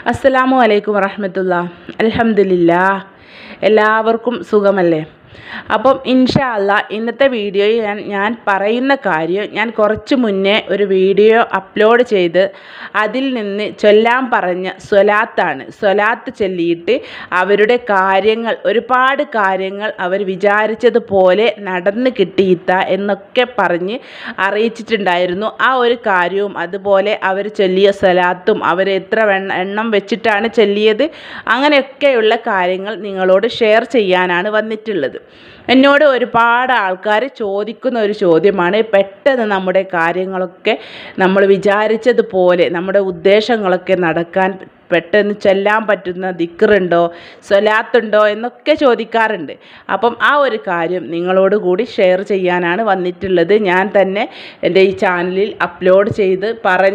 അസ്സലാമു അലൈക്കും വറഹ്മത്തുള്ളാഹി. അൽഹംദുലില്ലാഹ്. എല്ലാവർക്കും സുഖമല്ലേ? അപ്പം ഇൻഷാ അല്ലാ ഇന്നത്തെ വീഡിയോയിൽ ഞാൻ പറയുന്ന കാര്യം, ഞാൻ കുറച്ച് മുന്നേ ഒരു വീഡിയോ അപ്ലോഡ് ചെയ്ത് അതിൽ നിന്ന് ചൊല്ലാൻ പറഞ്ഞ സ്വലാത്താണ്. സ്വലാത്ത് ചൊല്ലിയിട്ട് അവരുടെ കാര്യങ്ങൾ, ഒരുപാട് കാര്യങ്ങൾ അവർ വിചാരിച്ചതുപോലെ നടന്ന് കിട്ടിയിത്ത എന്നൊക്കെ പറഞ്ഞ് അറിയിച്ചിട്ടുണ്ടായിരുന്നു. ആ ഒരു കാര്യവും അതുപോലെ അവർ ചൊല്ലിയ സ്വലാത്തും അവർ എത്ര എണ്ണം വെച്ചിട്ടാണ് ചൊല്ലിയത്, അങ്ങനെയൊക്കെയുള്ള കാര്യങ്ങൾ നിങ്ങളോട് ഷെയർ ചെയ്യാനാണ് വന്നിട്ടുള്ളത്. എന്നോട് ഒരുപാട് ആൾക്കാർ ചോദിക്കുന്ന ഒരു ചോദ്യമാണ്, പെട്ടെന്ന് നമ്മുടെ കാര്യങ്ങളൊക്കെ നമ്മൾ വിചാരിച്ചതുപോലെ നമ്മുടെ ഉദ്ദേശങ്ങളൊക്കെ നടക്കാൻ പെട്ടെന്ന് ചൊല്ലാൻ പറ്റുന്ന ദിക്റുണ്ടോ, സ്വലാത്തുണ്ടോ എന്നൊക്കെ ചോദിക്കാറുണ്ട്. അപ്പം ആ ഒരു കാര്യം നിങ്ങളോട് കൂടി ഷെയർ ചെയ്യാനാണ് വന്നിട്ടുള്ളത്. ഞാൻ തന്നെ എൻ്റെ ഈ ചാനലിൽ അപ്ലോഡ് ചെയ്ത്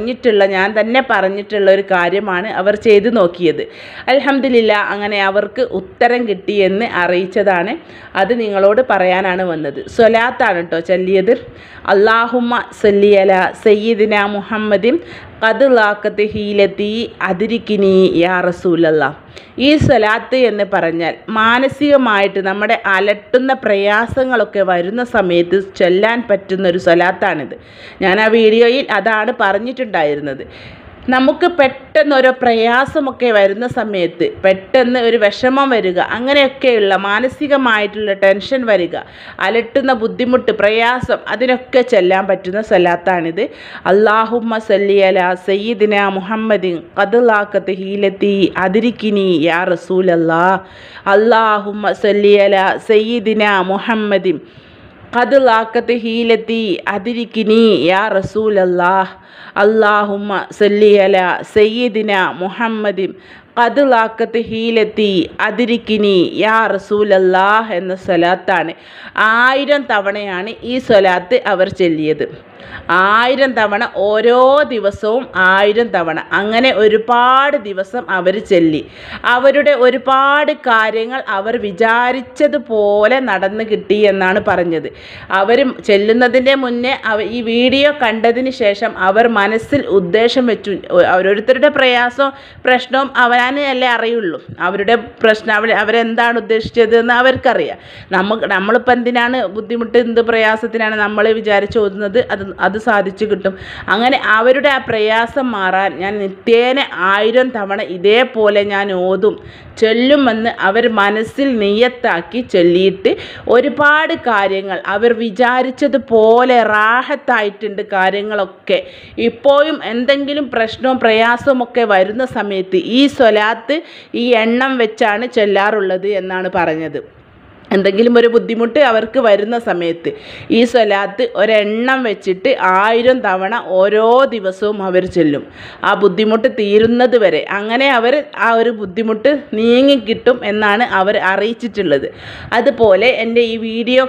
ഞാൻ തന്നെ പറഞ്ഞിട്ടുള്ള ഒരു കാര്യമാണ് അവർ ചെയ്ത് നോക്കിയത്. അൽഹംദുലില്ലാഹ്, അങ്ങനെ അവർക്ക് ഉത്തരം കിട്ടിയെന്ന് അറിയിച്ചതാണ്. അത് നിങ്ങളോട് പറയാനാണ് വന്നത്. സ്വലാത്താണ് കേട്ടോ ചൊല്ലിയത്. അല്ലാഹുമ്മ സല്ലി അലാ സയ്യിദിനാ മുഹമ്മദിൻ ഖദ് ലാഖത്ത് ഹീലത്തി അദ്രിക്കിനി യാ റസൂലല്ലാഹ്. ഈ സ്വലാത്ത് എന്ന് പറഞ്ഞാൽ മാനസികമായിട്ട് നമ്മുടെ അലട്ടുന്ന പ്രയാസങ്ങളൊക്കെ വരുന്ന സമയത്ത് ചൊല്ലാൻ പറ്റുന്ന ഒരു സ്വലാത്താണിത്. ഞാൻ ആ വീഡിയോയിൽ അതാണ് പറഞ്ഞിട്ടുണ്ടായിരുന്നത്. നമുക്ക് പെട്ടെന്നൊരു പ്രയാസമൊക്കെ വരുന്ന സമയത്ത്, പെട്ടെന്ന് ഒരു വിഷമം വരിക, അങ്ങനെയൊക്കെയുള്ള മാനസികമായിട്ടുള്ള ടെൻഷൻ വരിക, അലട്ടുന്ന ബുദ്ധിമുട്ട്, പ്രയാസം, അതിനൊക്കെ ചൊല്ലാൻ പറ്റുന്ന സ്വലാത്താണിത്. അല്ലാഹുമ്മ സല്ലി അലാ സയ്യിദിനാ മുഹമ്മദിൻ ഖദ് ലാഖത്ത് ഹീലത്തി അദ്രിക്കിനി യാ റസൂലല്ലാഹ്. അല്ലാഹുമ്മ സല്ലി അലാ സയ്യിദിനാ മുഹമ്മദിൻ ഖദ് ലാഖത്ത് ഹീലത്തി അദ്രിക്കിനി യാ റസൂലല്ലാഹ്. അല്ലാഹുമ്മ സല്ലി അലാ സയ്യിദിനാ മുഹമ്മദിൻ ഖദ് ലാഖത്ത് ഹീലത്തി അദ്രിക്കിനി യാ റസൂലല്ലാഹ് എന്ന സ്വലാത്താണ്. 1000 തവണയാണ് ഈ സ്വലാത്ത് അവർ ചൊല്ലിയത്. 1000 തവണ, ഓരോ ദിവസവും 1000 തവണ, അങ്ങനെ ഒരുപാട് ദിവസം അവർ ചൊല്ലി. അവരുടെ ഒരുപാട് കാര്യങ്ങൾ അവർ വിചാരിച്ചതുപോലെ നടന്നു കിട്ടി എന്നാണ് പറഞ്ഞത്. അവർ ചെല്ലുന്നതിൻ്റെ മുന്നേ ഈ വീഡിയോ കണ്ടതിന് ശേഷം അവർ മനസ്സിൽ ഉദ്ദേശം വെച്ചു. ഓരോരുത്തരുടെ പ്രശ്നവും അവനല്ലേ അറിയുള്ളൂ. അവരുടെ പ്രശ്നം അവരെന്താണ് ഉദ്ദേശിച്ചത് എന്ന് അവർക്കറിയാം. നമ്മളിപ്പോൾ എന്തിനാണ് ബുദ്ധിമുട്ട്, എന്ത് പ്രയാസത്തിനാണ് നമ്മൾ വിചാരിച്ച് ഓതുന്നത്, അത് സാധിച്ചു കിട്ടും. അങ്ങനെ അവരുടെ ആ പ്രയാസം മാറാൻ ഞാൻ നിത്യേന 1000 തവണ ഇതേപോലെ ഞാൻ ചൊല്ലുമെന്ന് അവർ മനസ്സിൽ നിയ്യത്താക്കി ചൊല്ലിയിട്ട് ഒരുപാട് കാര്യങ്ങൾ അവർ വിചാരിച്ചതുപോലെ റാഹത്തായിട്ടുണ്ട് കാര്യങ്ങളൊക്കെ. ഇപ്പോഴും എന്തെങ്കിലും പ്രശ്നവും പ്രയാസവും ഒക്കെ വരുന്ന സമയത്ത് ഈ സ്വലാത്ത് ഈ എണ്ണം വെച്ചാണ് ചൊല്ലാറുള്ളത് എന്നാണ് പറഞ്ഞത്. എന്തെങ്കിലും ഒരു ബുദ്ധിമുട്ട് അവർക്ക് വരുന്ന സമയത്ത് ഈ സ്വലാത്ത് ഒരെണ്ണം വെച്ചിട്ട് 1000 തവണ ഓരോ ദിവസവും അവർ ചൊല്ലും, ആ ബുദ്ധിമുട്ട് തീരുന്നത് വരെ. അങ്ങനെ അവർ ആ ഒരു ബുദ്ധിമുട്ട് നീങ്ങിക്കിട്ടും എന്നാണ് അവർ അറിയിച്ചിട്ടുള്ളത്. അതുപോലെ എൻ്റെ ഈ വീഡിയോ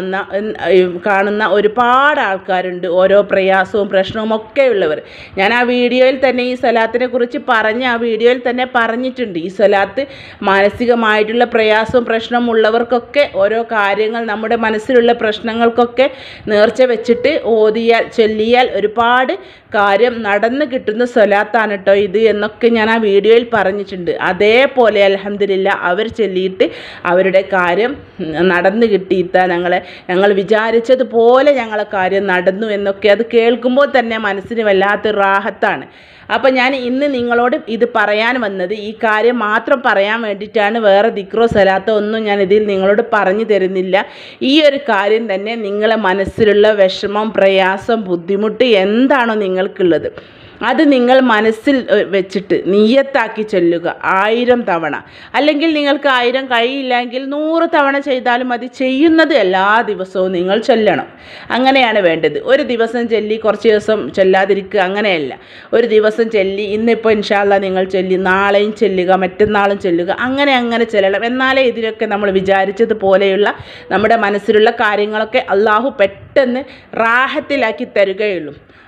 കാണുന്ന ഒരുപാട് ആൾക്കാരുണ്ട്, ഓരോ പ്രയാസവും പ്രശ്നവും ഒക്കെ ഉള്ളവർ. ഞാൻ ആ വീഡിയോയിൽ തന്നെ ഈ സ്വലാത്തിനെ കുറിച്ച് ആ വീഡിയോയിൽ തന്നെ പറഞ്ഞിട്ടുണ്ട്. ഈ സ്വലാത്ത് മാനസികമായിട്ടുള്ള പ്രയാസവും പ്രശ്നവും ഉള്ളവർക്കൊക്കെ ഓരോ കാര്യങ്ങൾ, നമ്മുടെ മനസ്സിലുള്ള പ്രശ്നങ്ങൾക്കൊക്കെ നേർച്ച വെച്ചിട്ട് ചൊല്ലിയാൽ ഒരുപാട് കാര്യം നടന്നു കിട്ടുന്ന സ്വലാത്താണ് കേട്ടോ ഇത് എന്നൊക്കെ ഞാൻ ആ വീഡിയോയിൽ പറഞ്ഞിട്ടുണ്ട്. അതേപോലെ അൽഹംദുലില്ലാഹ് അവർ ചൊല്ലിയിട്ട് അവരുടെ കാര്യം നടന്നു കിട്ടിയിട്ടാ ഞങ്ങൾ വിചാരിച്ചതുപോലെ ഞങ്ങളെ കാര്യം നടന്നു എന്നൊക്കെ അത് കേൾക്കുമ്പോൾ തന്നെ മനസ്സിന് വല്ലാത്തൊരു റാഹത്താണ്. അപ്പോൾ ഞാൻ ഇന്ന് നിങ്ങളോട് ഇത് പറയാൻ വന്നത് ഈ കാര്യം മാത്രം പറയാൻ വേണ്ടിയിട്ടാണ്. വേറെ ദിക്റോ സ്വലാത്തോ ഒന്നും ഞാൻ ഇതിൽ നിങ്ങളോട് പറഞ്ഞു തരുന്നില്ല. ഈ ഒരു കാര്യം തന്നെ നിങ്ങളെ മനസ്സിലുള്ള വിഷമം, പ്രയാസം, ബുദ്ധിമുട്ട് എന്താണോ നിങ്ങൾക്കുള്ളത് അത് നിങ്ങൾ മനസ്സിൽ വെച്ചിട്ട് നിയ്യത്താക്കി ചൊല്ലുക 1000 തവണ. അല്ലെങ്കിൽ നിങ്ങൾക്ക് 1000 കഴിയില്ലെങ്കിൽ 100 തവണ ചെയ്താലും മതി. ചെയ്യുന്നത് എല്ലാ ദിവസവും നിങ്ങൾ ചൊല്ലണം, അങ്ങനെയാണ് വേണ്ടത്. ഒരു ദിവസം ചൊല്ലി കുറച്ച് ദിവസം ചൊല്ലാതിരിക്കുക, അങ്ങനെയല്ല. ഒരു ദിവസം ചൊല്ലി, ഇന്നിപ്പോൾ ഇൻഷാ അല്ലാഹ് നിങ്ങൾ ചൊല്ലി, നാളെയും ചൊല്ലുക, മറ്റന്നാളും ചൊല്ലുക, അങ്ങനെ ചൊല്ലണം. എന്നാലേ ഇതിലൊക്കെ നമ്മൾ വിചാരിച്ചതുപോലെയുള്ള നമ്മുടെ മനസ്സിലുള്ള കാര്യങ്ങളൊക്കെ അള്ളാഹു പെട്ടെന്ന് റാഹത്തിലാക്കി തരുകയുള്ളൂ.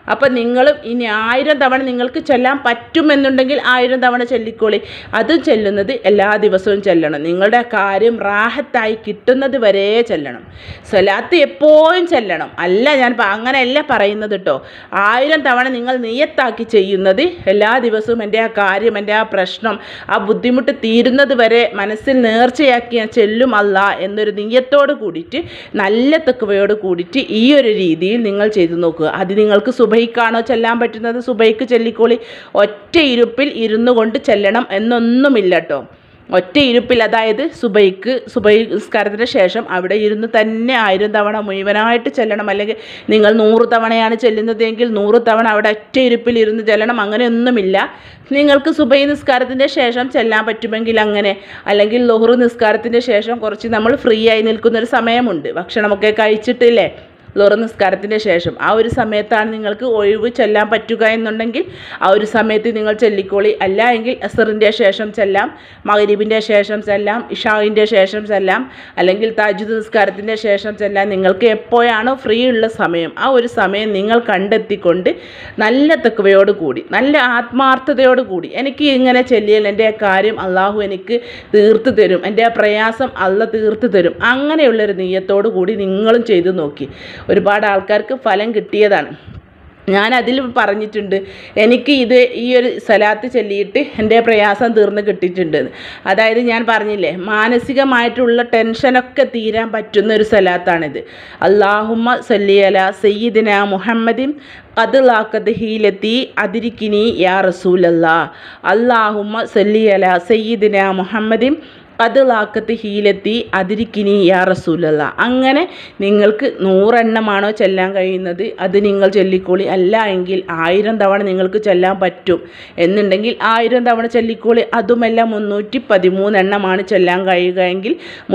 അപ്പം നിങ്ങളും ഇനി 1000 തവണ നിങ്ങൾക്ക് ചെല്ലാൻ പറ്റുമെന്നുണ്ടെങ്കിൽ 1000 തവണ ചൊല്ലിക്കോളി. അതും ചെല്ലുന്നത് എല്ലാ ദിവസവും ചെല്ലണം. നിങ്ങളുടെ കാര്യം റാഹത്തായി കിട്ടുന്നത് വരെ ചെല്ലണം. സ്വലാത്ത് എപ്പോഴും ചെല്ലണം. അല്ല, ഞാൻ അങ്ങനെയല്ല പറയുന്നത് കേട്ടോ. 1000 തവണ നിങ്ങൾ നിയത്താക്കി ചെയ്യുന്നത് എല്ലാ ദിവസവും എൻ്റെ ആ കാര്യം, എൻ്റെ ആ പ്രശ്നം, ആ ബുദ്ധിമുട്ട് തീരുന്നത് വരെ മനസ്സിൽ നേർച്ചയാക്കി ഞാൻ ചെല്ലും അല്ലാ എന്നൊരു നിയത്തോട് കൂടിയിട്ട്, നല്ല തഖ്വയോട് കൂടിയിട്ട് ഈ ഒരു രീതിയിൽ നിങ്ങൾ ചെയ്തു നോക്കുക. അത് നിങ്ങൾക്ക് സുബഹിക്കാണോ ചെല്ലാൻ പറ്റുന്നത്, സുബഹിക്ക് ചൊല്ലിക്കോളി. ഒറ്റ ഇരുപ്പിൽ ഇരുന്നു കൊണ്ട് ചെല്ലണം എന്നൊന്നുമില്ല കേട്ടോ. ഒറ്റ ഇരുപ്പിൽ, അതായത് സുബഹി നിസ്കാരത്തിന് ശേഷം അവിടെ ഇരുന്ന് തന്നെ 1000 തവണ മുഴുവനായിട്ട് ചെല്ലണം. അല്ലെങ്കിൽ നിങ്ങൾ 100 തവണയാണ് ചെല്ലുന്നതെങ്കിൽ 100 തവണ അവിടെ ഒറ്റ ഇരുപ്പിൽ ഇരുന്ന് ചെല്ലണം. അങ്ങനെയൊന്നുമില്ല. നിങ്ങൾക്ക് സുബഹി നിസ്കാരത്തിൻ്റെ ശേഷം ചെല്ലാൻ പറ്റുമെങ്കിൽ അങ്ങനെ, അല്ലെങ്കിൽ ളുഹ്ർ നിസ്കാരത്തിൻ്റെ ശേഷം കുറച്ച് നമ്മൾ ഫ്രീ ആയി നിൽക്കുന്നൊരു സമയമുണ്ട്, ഭക്ഷണമൊക്കെ കഴിച്ചിട്ടില്ലേ, ളുഹ്ർ നിസ്കാരത്തിൻ്റെ ശേഷം ആ ഒരു സമയത്താണ് നിങ്ങൾക്ക് ഒഴിവ് ചെല്ലാൻ പറ്റുക എന്നുണ്ടെങ്കിൽ ആ ഒരു സമയത്ത് നിങ്ങൾ ചൊല്ലിക്കോളി. അല്ല എങ്കിൽ അസറിൻ്റെ ശേഷം ചെല്ലാം, മഗ്രിബിൻ്റെ ശേഷം ചെല്ലാം, ഇഷാഇൻ്റെ ശേഷം ചെല്ലാം, അല്ലെങ്കിൽ തഹജ്ജുദ് നിസ്കാരത്തിൻ്റെ ശേഷം ചെല്ലാം. നിങ്ങൾക്ക് എപ്പോഴാണോ ഫ്രീ ഉള്ള സമയം ആ ഒരു സമയം നിങ്ങൾ കണ്ടെത്തിക്കൊണ്ട് നല്ല തഖ്വയോട് കൂടി, നല്ല ആത്മാർത്ഥതയോട് കൂടി, എനിക്ക് ഇങ്ങനെ ചെല്ലിയാൽ എൻ്റെ കാര്യം അള്ളാഹു എനിക്ക് തീർത്തു തരും, എൻ്റെ ആ പ്രയാസം അള്ളാഹ് തീർത്തു തരും, അങ്ങനെയുള്ളൊരു നിയ്യത്തോടു കൂടി നിങ്ങളും ചെയ്തു നോക്കി. ഒരുപാട് ആൾക്കാർക്ക് ഫലം കിട്ടിയതാണ്. ഞാൻ അതിൽ പറഞ്ഞിട്ടുണ്ട്, എനിക്ക് ഈ ഒരു സ്വലാത്ത് ചൊല്ലിയിട്ട് എൻ്റെ പ്രയാസം തീർന്ന് കിട്ടിയിട്ടുണ്ട്. അതായത് ഞാൻ പറഞ്ഞില്ലേ, മാനസികമായിട്ടുള്ള ടെൻഷനൊക്കെ തീരാൻ പറ്റുന്ന ഒരു സ്വലാത്താണിത്. അല്ലാഹുമ്മ സല്ലി അലാ സയ്യിദിന മുഹമ്മദിൻ ഖദ് ലാഖത് ഹീലത്തി അദ്രിക്കിനി യാ റസൂലല്ലാ. അല്ലാഹുമ്മ സല്ലി അലാ സയ്യിദിന മുഹമ്മദിൻ ഖദ് ലാഖത്ത് ഹീലത്തി അദ്രിക്കിനി യാ റസൂലല്ലാ. അങ്ങനെ നിങ്ങൾക്ക് 100 എണ്ണമാണോ ചെല്ലാൻ കഴിയുന്നത് അത് നിങ്ങൾ ചൊല്ലിക്കോളി. അല്ല എങ്കിൽ 1000 തവണ നിങ്ങൾക്ക് ചെല്ലാൻ പറ്റും എന്നുണ്ടെങ്കിൽ 1000 തവണ ചൊല്ലിക്കോളി. അതുമല്ല 313 എണ്ണമാണ് ചെല്ലാൻ കഴിയുക എങ്കിൽ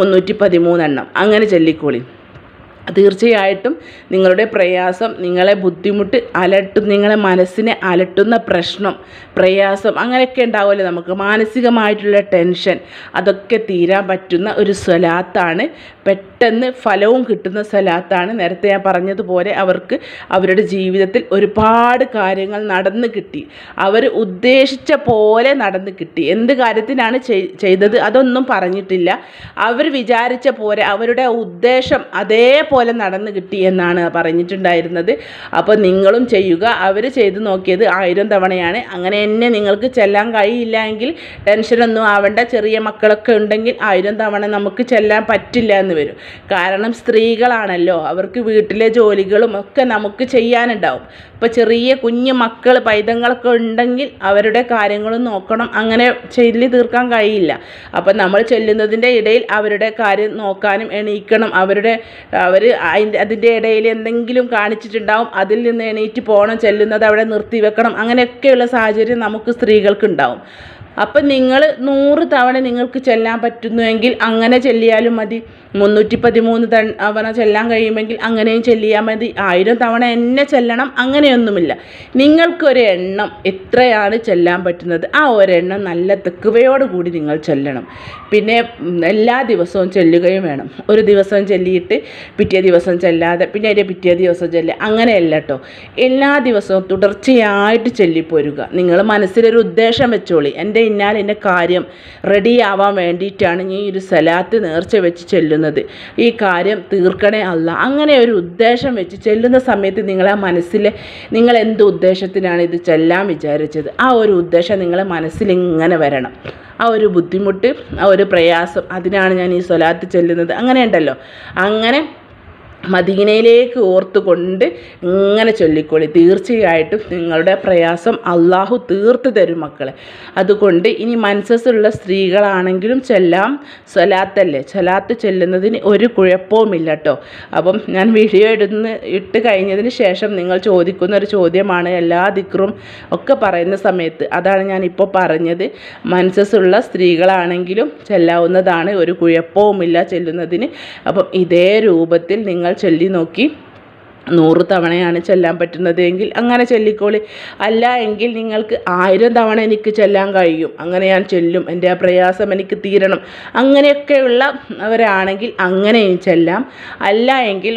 313 എണ്ണം അങ്ങനെ ചൊല്ലിക്കോളി. തീർച്ചയായിട്ടും നിങ്ങളുടെ പ്രയാസം, നിങ്ങളെ ബുദ്ധിമുട്ട് നിങ്ങളെ മനസ്സിനെ അലട്ടുന്ന പ്രശ്നം, പ്രയാസം അങ്ങനെയൊക്കെ ഉണ്ടാവുമല്ലോ, നമുക്ക് മാനസികമായിട്ടുള്ള ടെൻഷൻ, അതൊക്കെ തീരാൻ പറ്റുന്ന ഒരു സ്വലാത്താണ്. പെട്ടെന്ന് ഫലവും കിട്ടുന്ന സ്വലാത്താണ്. നേരത്തെ ഞാൻ പറഞ്ഞതുപോലെ അവർക്ക് അവരുടെ ജീവിതത്തിൽ ഒരുപാട് കാര്യങ്ങൾ നടന്നു കിട്ടി, അവർ ഉദ്ദേശിച്ച പോലെ നടന്നു കിട്ടി. എന്ത് കാര്യത്തിനാണ് ചെയ്തത് അതൊന്നും പറഞ്ഞിട്ടില്ല. അവർ വിചാരിച്ച പോലെ അവരുടെ ഉദ്ദേശം അതേപോലെ നടന്നു കിട്ടി എന്നാണ് പറഞ്ഞിട്ടുണ്ടായിരുന്നത്. അപ്പോൾ നിങ്ങളും ചെയ്യുക. അവർ ചെയ്തു നോക്കിയത് 1000 തവണയാണ്. അങ്ങനെ തന്നെ നിങ്ങൾക്ക് ചെല്ലാൻ കഴിയില്ല എങ്കിൽ ടെൻഷനൊന്നും ആവേണ്ട. ചെറിയ മക്കളൊക്കെ ഉണ്ടെങ്കിൽ 1000 തവണ നമുക്ക് ചെല്ലാൻ പറ്റില്ല എന്ന് വരും. കാരണം സ്ത്രീകളാണല്ലോ, അവർക്ക് വീട്ടിലെ ജോലികളും ഒക്കെ നമുക്ക് ചെയ്യാനുണ്ടാവും. ഇപ്പോൾ ചെറിയ കുഞ്ഞു മക്കൾ പൈതങ്ങളൊക്കെ ഉണ്ടെങ്കിൽ അവരുടെ കാര്യങ്ങളും നോക്കണം, അങ്ങനെ ചൊല്ലി തീർക്കാൻ കഴിയില്ല. അപ്പം നമ്മൾ ചെല്ലുന്നതിൻ്റെ ഇടയിൽ അവരുടെ കാര്യം നോക്കാനും എണീക്കണം. അവർ അതിൻ്റെ ഇടയിൽ എന്തെങ്കിലും കാണിച്ചിട്ടുണ്ടാവും, അതിൽ നിന്ന് എണീറ്റ് പോകണം, ചെല്ലുന്നത് അവിടെ നിർത്തി വെക്കണം, അങ്ങനെയൊക്കെയുള്ള സാഹചര്യം നമുക്ക് സ്ത്രീകൾക്ക് ഉണ്ടാവും. അപ്പം നിങ്ങൾ 100 തവണ നിങ്ങൾക്ക് ചെല്ലാൻ പറ്റുന്നുവെങ്കിൽ അങ്ങനെ ചെല്ലിയാലും മതി. 313 തവണ ചെല്ലാൻ കഴിയുമെങ്കിൽ അങ്ങനെയും ചെല്ലിയാൽ മതി. 1000 തവണ എന്നെ ചെല്ലണം അങ്ങനെയൊന്നുമില്ല. നിങ്ങൾക്കൊരു എണ്ണം എത്രയാണ് ചെല്ലാൻ പറ്റുന്നത് ആ ഒരെണ്ണം നല്ല തഖ്വയോട് കൂടി നിങ്ങൾ ചെല്ലണം. പിന്നെ എല്ലാ ദിവസവും ചെല്ലുകയും വേണം. ഒരു ദിവസം ചെല്ലിയിട്ട് പിറ്റേ ദിവസം ചെല്ലാതെ പിന്നെ അതിൻ്റെ പിറ്റേ ദിവസം ചെല്ലുക, അങ്ങനെയല്ല കേട്ടോ. എല്ലാ ദിവസവും തുടർച്ചയായിട്ട് ചൊല്ലിപ്പോരുക. നിങ്ങൾ മനസ്സിലൊരു ഉദ്ദേശം വെച്ചോളി, എൻ്റെ എൻ്റെ കാര്യം റെഡിയാവാൻ വേണ്ടിയിട്ടാണ് ഈ ഒരു സ്വലാത്ത് നേർച്ച വെച്ച് ചെല്ലുന്നത്, ഈ കാര്യം തീർക്കണേ അല്ല, അങ്ങനെ ഒരു ഉദ്ദേശം വെച്ച് ചെല്ലുന്ന സമയത്ത് നിങ്ങളെ മനസ്സിൽ നിങ്ങൾ എന്ത് ഉദ്ദേശത്തിനാണ് ഇത് ചെല്ലാൻ വിചാരിച്ചത് ആ ഒരു ഉദ്ദേശം നിങ്ങളെ മനസ്സിൽ ഇങ്ങനെ വരണം. ആ ഒരു ബുദ്ധിമുട്ട്, ആ ഒരു പ്രയാസം, അതിനാണ് ഞാൻ ഈ സ്വലാത്ത് ചെല്ലുന്നത്, അങ്ങനെ ഉണ്ടല്ലോ. അങ്ങനെ മദീനയിലേക്ക് ഓർത്തുകൊണ്ട് ഇങ്ങനെ ചൊല്ലിക്കോളി. തീർച്ചയായിട്ടും നിങ്ങളുടെ പ്രയാസം അള്ളാഹു തീർത്ത് തരും മക്കളെ. അതുകൊണ്ട് ഇനി മനസ്സുള്ള സ്ത്രീകളാണെങ്കിലും ചെല്ലാം, സ്വലാത്തല്ലേ, സ്വലാത്ത് ചെല്ലുന്നതിന് ഒരു കുഴപ്പവുമില്ല കേട്ടോ. അപ്പം ഞാൻ വീഡിയോ ഇട്ട് കഴിഞ്ഞതിന് ശേഷം നിങ്ങൾ ചോദിക്കുന്ന ഒരു ചോദ്യമാണ് എല്ലാ ദിക്റും ഒക്കെ പറയുന്ന സമയത്ത്, അതാണ് ഞാനിപ്പോൾ പറഞ്ഞത്. മനസ്സുള്ള സ്ത്രീകളാണെങ്കിലും ചെല്ലാവുന്നതാണ്, ഒരു കുഴപ്പവുമില്ല ചെല്ലുന്നതിന്. അപ്പം ഇതേ രൂപത്തിൽ നിങ്ങൾ ചൊല്ലി നോക്കി 100 തവണയാണ് ചെല്ലാൻ പറ്റുന്നത് എങ്കിൽ അങ്ങനെ ചൊല്ലിക്കോളി. അല്ല എങ്കിൽ നിങ്ങൾക്ക് 1000 തവണ എനിക്ക് ചെല്ലാൻ കഴിയും, അങ്ങനെ ഞാൻ ചെല്ലും, എൻ്റെ ആ പ്രയാസം എനിക്ക് തീരണം, അങ്ങനെയൊക്കെയുള്ളവരാണെങ്കിൽ അങ്ങനെയും ചെല്ലാം. അല്ല എങ്കിൽ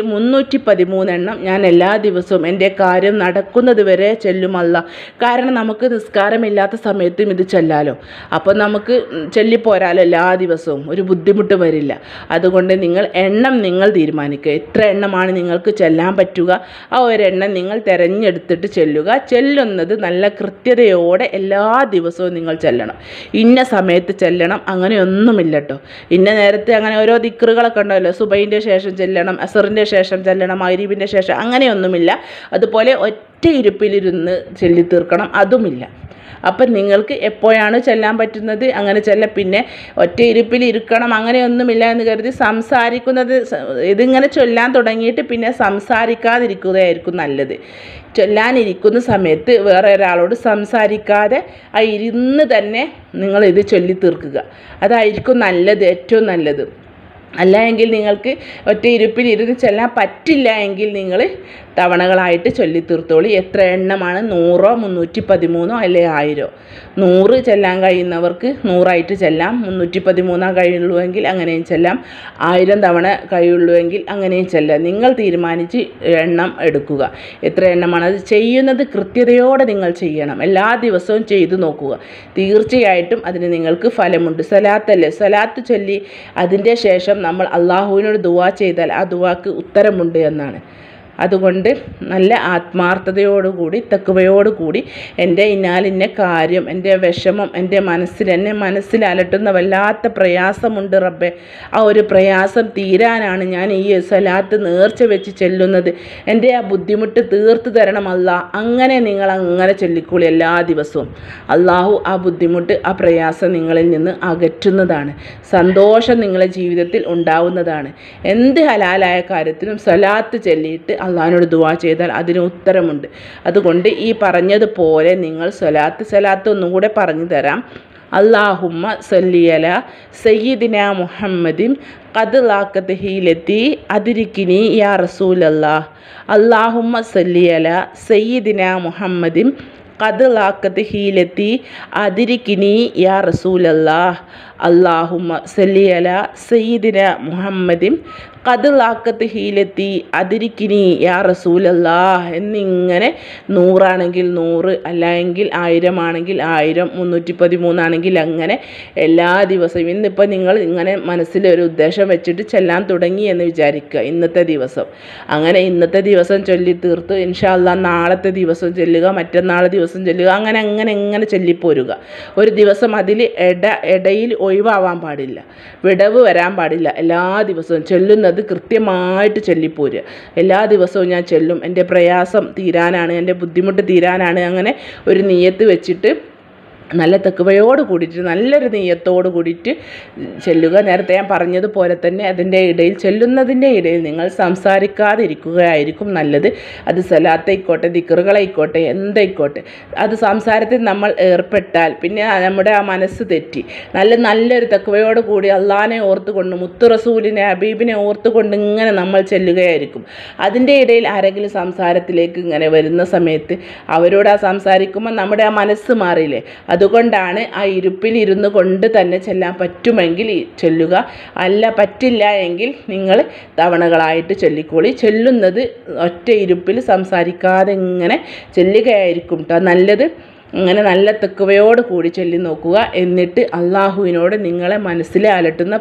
313 എണ്ണം ഞാൻ എല്ലാ ദിവസവും എൻ്റെ കാര്യം നടക്കുന്നത് വരെ ചെല്ലുമല്ല. കാരണം നമുക്ക് നിസ്കാരമില്ലാത്ത സമയത്തും ഇത് ചെല്ലാലോ, അപ്പോൾ നമുക്ക് ചൊല്ലിപ്പോരാലോ എല്ലാ ദിവസവും, ഒരു ബുദ്ധിമുട്ട് വരില്ല. അതുകൊണ്ട് എണ്ണം നിങ്ങൾ തീരുമാനിക്കുക, എത്ര എണ്ണമാണ് നിങ്ങൾക്ക് ചെല്ലാൻ പറ്റുക, ആ ഒരെണ്ണം നിങ്ങൾ തിരഞ്ഞെടുത്തിട്ട് ചെല്ലുക. ചെല്ലുന്നത് നല്ല കൃത്യതയോടെ എല്ലാ ദിവസവും നിങ്ങൾ ചെല്ലണം. ഇന്ന സമയത്ത് ചെല്ലണം അങ്ങനെയൊന്നുമില്ല കേട്ടോ. ഇന്ന നേരത്തെ അങ്ങനെ ഓരോ ദിക്റുകളൊക്കെ ഉണ്ടല്ലോ, സുബൈൻ്റെ ശേഷം ചെല്ലണം, അസറിൻ്റെ ശേഷം ചെല്ലണം, മഗ്‌രിബിൻ്റെ ശേഷം, അങ്ങനെയൊന്നുമില്ല. അതുപോലെ ഒറ്റ ഇരുപ്പിലിരുന്ന് ചൊല്ലി തീർക്കണം, അതുമില്ല. അപ്പം നിങ്ങൾക്ക് എപ്പോഴാണ് ചെല്ലാൻ പറ്റുന്നത് അങ്ങനെ ചെല്ലാം. പിന്നെ ഒറ്റ ഇരുപ്പിൽ ഇരിക്കണം അങ്ങനെയൊന്നുമില്ല എന്ന് കരുതി സംസാരിക്കുന്നത്, ഇതിങ്ങനെ ചൊല്ലാൻ തുടങ്ങിയിട്ട് പിന്നെ സംസാരിക്കാതിരിക്കുകയായിരിക്കും നല്ലത്. ചൊല്ലാനിരിക്കുന്ന സമയത്ത് വേറെ ഒരാളോട് സംസാരിക്കാതെ ആ ഇരുന്ന് തന്നെ നിങ്ങളിത് ചൊല്ലി തീർക്കുക, അതായിരിക്കും നല്ലത്, ഏറ്റവും നല്ലത്. അല്ല എങ്കിൽ നിങ്ങൾക്ക് ഒറ്റ ഇരുപ്പിൽ ഇരുന്ന് ചെല്ലാൻ പറ്റില്ല എങ്കിൽ നിങ്ങൾ തവണകളായിട്ട് ചൊല്ലി തീർത്തോളി. എത്ര എണ്ണമാണ്, 100 313 അല്ലെ 1000. 100 ചെല്ലാൻ കഴിയുന്നവർക്ക് 100ആയിട്ട് ചെല്ലാം, 313 കഴിയുള്ളൂവെങ്കിൽ അങ്ങനെയും ചെല്ലാം, 1000 തവണ കഴിയുള്ളൂവെങ്കിൽ അങ്ങനെയും ചെല്ലാം. നിങ്ങൾ തീരുമാനിച്ച് എണ്ണം എടുക്കുക, എത്ര എണ്ണമാണ്. അത് ചെയ്യുന്നത് കൃത്യതയോടെ നിങ്ങൾ ചെയ്യണം, എല്ലാ ദിവസവും ചെയ്തു നോക്കുക, തീർച്ചയായിട്ടും അതിന് നിങ്ങൾക്ക് ഫലമുണ്ട്. സലാത്തല്ലേ, സലാത്ത് ചൊല്ലി അതിൻ്റെ ശേഷം നമ്മൾ അള്ളാഹുവിനോട് ദുആ ചെയ്താൽ ആ ദുആക്ക് ഉത്തരമുണ്ട് എന്നാണ്. അതുകൊണ്ട് നല്ല ആത്മാർത്ഥതയോടുകൂടി തഖ്വയോടുകൂടി എൻ്റെ ഇന്നാലിന്ന കാര്യം, എൻ്റെ വിഷമം, എൻ്റെ എന്നെ മനസ്സിൽ അലട്ടുന്ന വല്ലാത്ത പ്രയാസമുണ്ട് റബ്ബേ, ആ ഒരു പ്രയാസം തീരാനാണ് ഞാൻ ഈ സലാത്ത് നേർച്ച വെച്ച് ചെല്ലുന്നത്, എൻ്റെ ആ ബുദ്ധിമുട്ട് തീർത്തു തരണം അല്ലാ. അങ്ങനെ നിങ്ങൾ അങ്ങനെ ചൊല്ലിക്കോളി എല്ലാ ദിവസവും. അള്ളാഹു ആ ബുദ്ധിമുട്ട്, ആ പ്രയാസം നിങ്ങളിൽ നിന്ന് അകറ്റുന്നതാണ്, സന്തോഷം നിങ്ങളുടെ ജീവിതത്തിൽ ഉണ്ടാവുന്നതാണ്. എന്ത് ഹലാലായ കാര്യത്തിനും സലാത്ത് ചൊല്ലിയിട്ട് അള്ളാഹിനോട് ദുആ ചെയ്താൽ അതിന് ഉത്തരമുണ്ട്. അതുകൊണ്ട് ഈ പറഞ്ഞതുപോലെ നിങ്ങൾ സലാത്ത് ഒന്നും കൂടെ പറഞ്ഞു തരാം. അല്ലാഹുമ്മ സല്ലി അലാ സയ്യിദിന മുഹമ്മദിൻ ഖദ് ലാഖത് ഹീലത്തി അദ്രികിനി യാ റസൂലല്ലാഹ്. അല്ലാഹുമ്മ സല്ലി അലാ സയ്യിദിന മുഹമ്മദിൻ ഖദ് ലാഖത് ഹീലത്തി അദ്രികിനി യാ റസൂലല്ലാഹ്. അല്ലാഹുമ്മ സല്ലി അലാ സയ്യിദിന മുഹമ്മദിൻ ഖദ് ലാഖത് ഹീലത്തി അദ്രികിനി യാ റസൂലല്ലാഹ് എന്നിങ്ങനെ 100 ആണെങ്കിൽ 100, അല്ല എങ്കിൽ 1000 ആണെങ്കിൽ 1000, 313 ആണെങ്കിൽ അങ്ങനെ എല്ലാ ദിവസവും. ഇന്നിപ്പോൾ നിങ്ങൾ ഇങ്ങനെ മനസ്സിലൊരു ഉദ്ദേശം വെച്ചിട്ട് ചെല്ലാൻ തുടങ്ങി എന്ന് വിചാരിക്കുക, ഇന്നത്തെ ദിവസം. അങ്ങനെ ഇന്നത്തെ ദിവസം ചൊല്ലി തീർത്ത് ഇൻഷാ അല്ലാഹ് നാളത്തെ ദിവസം ചെല്ലുക, മറ്റന്നാൾ ദിവസം ചെല്ലുക, അങ്ങനെ ചൊല്ലിപ്പോരുക. ഒരു ദിവസം അതിൽ ഇടയിൽ ഒഴിവാവാൻ പാടില്ല, വിടവ് വരാൻ പാടില്ല. എല്ലാ ദിവസവും ചെല്ലുന്നത് കൃത്യമായിട്ട് ചൊല്ലിപ്പോരുക. എല്ലാ ദിവസവും ഞാൻ ചെല്ലും, എൻ്റെ പ്രയാസം തീരാനാണ്, എൻ്റെ ബുദ്ധിമുട്ട് തീരാനാണ്, അങ്ങനെ ഒരു നിയ്യത്ത് വെച്ചിട്ട് നല്ല തഖ്വയോട് കൂടിയിട്ട് നല്ലൊരു നിയ്യത്തോട് കൂടിയിട്ട് ചെല്ലുക. നേരത്തെ ഞാൻ പറഞ്ഞതുപോലെ തന്നെ അതിൻ്റെ ഇടയിൽ, ചെല്ലുന്നതിൻ്റെ ഇടയിൽ നിങ്ങൾ സംസാരിക്കാതിരിക്കുകയായിരിക്കും നല്ലത്. അത് സലാത്തായിക്കോട്ടെ, ദിക്റുകളായിക്കോട്ടെ, എന്തായിക്കോട്ടെ, അത് സംസാരത്തിൽ നമ്മൾ ഏർപ്പെട്ടാൽ പിന്നെ നമ്മുടെ ആ മനസ്സ് തെറ്റി നല്ലൊരു തഖ്വയോട് കൂടി അള്ളാഹിനെ ഓർത്തുകൊണ്ട്, മുത്തു റസൂലിനെ ഹബീബിനെ ഓർത്തുകൊണ്ട് ഇങ്ങനെ നമ്മൾ ചെല്ലുകയായിരിക്കും. അതിൻ്റെ ഇടയിൽ ആരെങ്കിലും സംസാരത്തിലേക്ക് ഇങ്ങനെ വരുന്ന സമയത്ത് അവരോട് ആ സംസാരിക്കുമ്പോൾ നമ്മുടെ ആ മനസ്സ് മാറിയില്ലേ. അതുകൊണ്ടാണ് ആ ഇരുപ്പിൽ ഇരുന്ന് കൊണ്ട് തന്നെ ചെല്ലാൻ പറ്റുമെങ്കിൽ ചെല്ലുക, അല്ല പറ്റില്ല എങ്കിൽ നിങ്ങൾ തവണകളായിട്ട് ചൊല്ലിക്കോളി. ചെല്ലുന്നത് ഒറ്റ ഇരുപ്പിൽ സംസാരിക്കാതെ ഇങ്ങനെ ചെല്ലുകയായിരിക്കും കേട്ടോ നല്ലത്. അങ്ങനെ നല്ല തഖ്വയോട് കൂടി ചൊല്ലി നോക്കുക. എന്നിട്ട് അള്ളാഹുവിനോട് നിങ്ങളെ മനസ്സിലെ അലട്ടുന്ന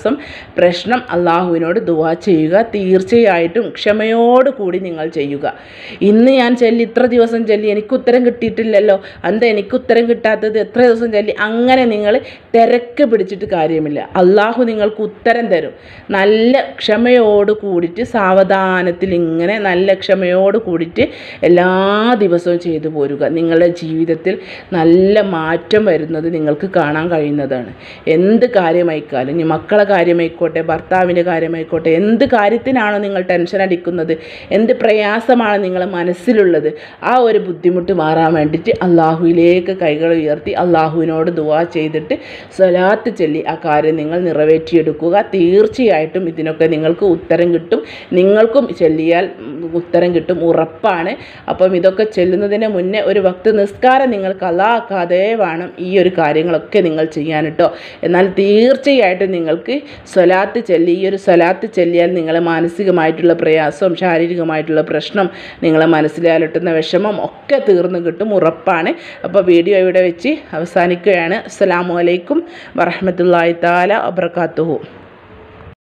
പ്രശ്നം അള്ളാഹുവിനോട് ദുആ ചെയ്യുക. തീർച്ചയായിട്ടും ക്ഷമയോട് കൂടി നിങ്ങൾ ചെയ്യുക. ഇന്ന് ഞാൻ ഇത്ര ദിവസം ചൊല്ലി എനിക്ക് ഉത്തരം കിട്ടിയിട്ടില്ലല്ലോ, എന്താ എനിക്ക് ഉത്തരം കിട്ടാത്തത്, എത്ര ദിവസം ചൊല്ലി, അങ്ങനെ നിങ്ങൾ തിരക്ക് പിടിച്ചിട്ട് കാര്യമില്ല. അള്ളാഹു നിങ്ങൾക്ക് ഉത്തരം തരും. നല്ല ക്ഷമയോട് കൂടിയിട്ട് സാവധാനത്തിൽ ഇങ്ങനെ നല്ല ക്ഷമയോട് കൂടിയിട്ട് എല്ലാ ദിവസവും ചെയ്തു പോരുക. നിങ്ങളുടെ ജീവിതത്തിൽ ജീവിതത്തിൽ നല്ല മാറ്റം വരുന്നത് നിങ്ങൾക്ക് കാണാൻ കഴിയുന്നതാണ്. എന്ത് കാര്യമായിക്കാലും, ഇനി മക്കളെ കാര്യമായിക്കോട്ടെ, ഭർത്താവിൻ്റെ കാര്യമായിക്കോട്ടെ, എന്ത് കാര്യത്തിനാണോ നിങ്ങൾ ടെൻഷൻ അടിക്കുന്നത്, എന്ത് പ്രയാസമാണ് നിങ്ങളെ മനസ്സിലുള്ളത്, ആ ഒരു ബുദ്ധിമുട്ട് മാറാൻ വേണ്ടിയിട്ട് അള്ളാഹുവിലേക്ക് കൈകൾ ഉയർത്തി അള്ളാഹുവിനോട് ദുആ ചെയ്തിട്ട് സ്വലാത്ത് ചൊല്ലി ആ കാര്യം നിങ്ങൾ നിറവേറ്റിയെടുക്കുക. തീർച്ചയായിട്ടും ഇതിനൊക്കെ നിങ്ങൾക്ക് ഉത്തരം കിട്ടും. നിങ്ങൾക്കും ചൊല്ലിയാൽ ഉത്തരം കിട്ടും, ഉറപ്പാണ്. അപ്പം ഇതൊക്കെ ചെല്ലുന്നതിന് മുന്നേ ഒരു വക്ത് നിസ്കാരം നിങ്ങൾ കളാക്കാതെ വേണം ഈ ഒരു കാര്യങ്ങളൊക്കെ നിങ്ങൾ ചെയ്യാൻ കേട്ടോ. എന്നാൽ തീർച്ചയായിട്ടും നിങ്ങൾക്ക് സ്വലാത്ത് ചൊല്ലി, ഈ ഒരു സ്വലാത്ത് ചൊല്ലിയാൽ നിങ്ങളെ മാനസികമായിട്ടുള്ള പ്രയാസവും ശാരീരികമായിട്ടുള്ള പ്രശ്നം, നിങ്ങളെ മനസ്സിലാലട്ടുന്ന വിഷമം ഒക്കെ തീർന്നു കിട്ടും, ഉറപ്പാണ്. അപ്പോൾ വീഡിയോ ഇവിടെ വെച്ച് അവസാനിക്കുകയാണ്. അസ്സലാമു അലൈക്കും വറഹ്മത്തുള്ളാഹി തആല വബറകാതുഹു.